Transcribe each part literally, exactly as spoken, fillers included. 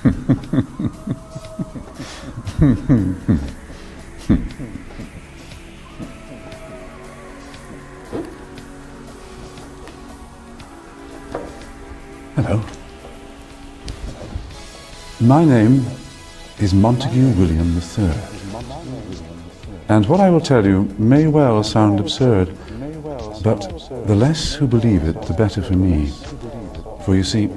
Hello. My name is Montague William the Third. And what I will tell you may well sound absurd, but the less who believe it, the better for me. For you see,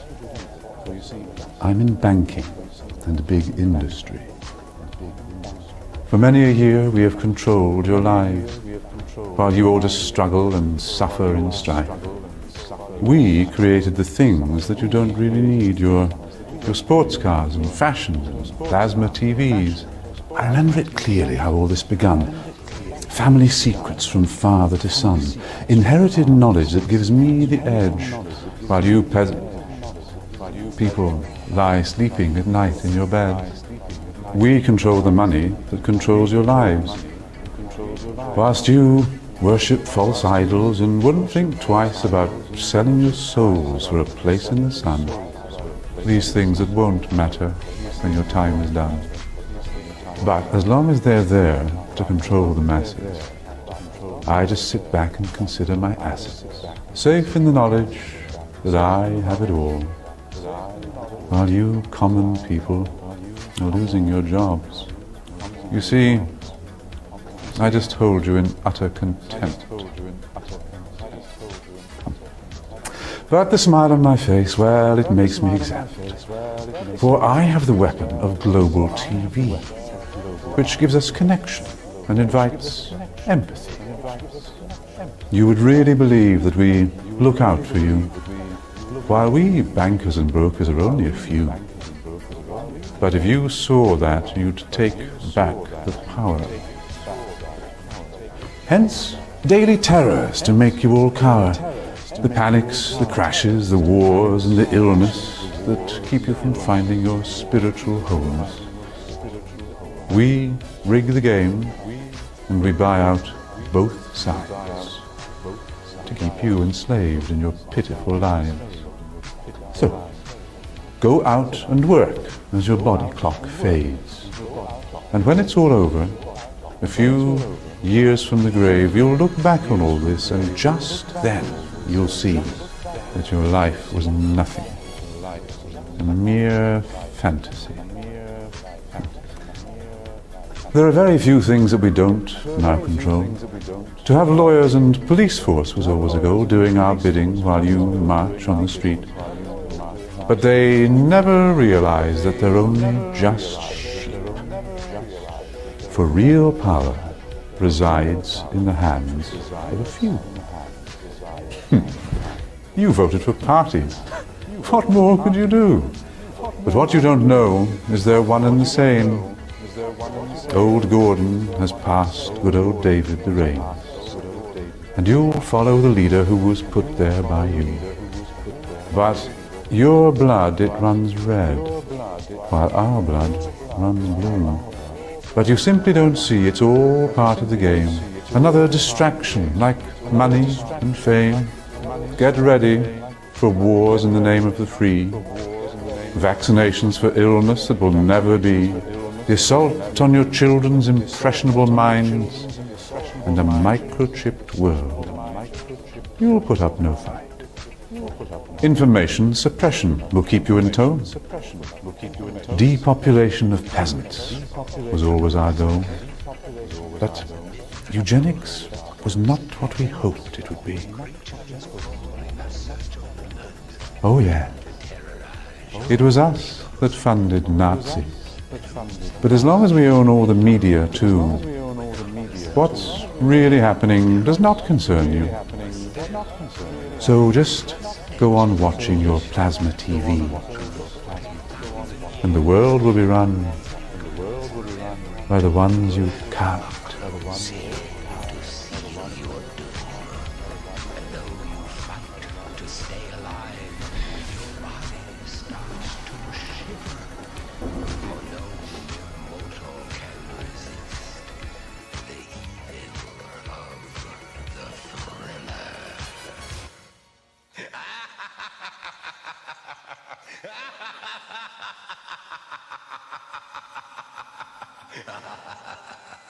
I'm in banking and big industry. For many a year we have controlled your lives, while you all just struggle and suffer in strife. We created the things that you don't really need, your, your sports cars and fashions and plasma T Vs. I remember it clearly how all this begun. Family secrets from father to son, inherited knowledge that gives me the edge, while you peasant people lie sleeping at night in your beds. We control the money that controls your lives, whilst you worship false idols and wouldn't think twice about selling your souls for a place in the sun. These things that won't matter when your time is done. But as long as they're there to control the masses, I just sit back and consider my assets, safe in the knowledge that I have it all, while you common people are losing your jobs. You see, I just hold you in utter contempt. But the smile on my face, well, it makes me exempt. For I have the weapon of global T V, which gives us connection and invites empathy. You would really believe that we look out for you, while we bankers and brokers are only a few. But if you saw that, you'd take back the power. Hence, daily terrors to make you all cower. The panics, the crashes, the wars and the illness that keep you from finding your spiritual wholeness. We rig the game and we buy out both sides to keep you enslaved in your pitiful lives. So, go out and work as your body clock fades. And when it's all over, a few years from the grave, you'll look back on all this, and just then you'll see that your life was nothing, a mere fantasy. There are very few things that we don't now control. To have lawyers and police force was always a goal, doing our bidding while you march on the street. But they never realize that they're only just sheep. For real power resides in the hands of a few. You voted for parties. What more could you do? But what you don't know is they're one and the same. Old Gordon has passed good old David the reins, and you'll follow the leader who was put there by you. But your blood, it runs red, while our blood runs blue. But you simply don't see it's all part of the game. Another distraction, like money and fame. Get ready for wars in the name of the free, vaccinations for illness that will never be, the assault on your children's impressionable minds, and a microchipped world. You'll put up no fight. Information suppression will keep you in tow. Depopulation of peasants was always our goal. But eugenics was not what we hoped it would be. Oh yeah, it was us that funded Nazis. But as long as we own all the media too, what's really happening does not concern you. So just go on watching your plasma T V, and the world will be run by the ones you can't see. Ha ha ha ha! ha ha ha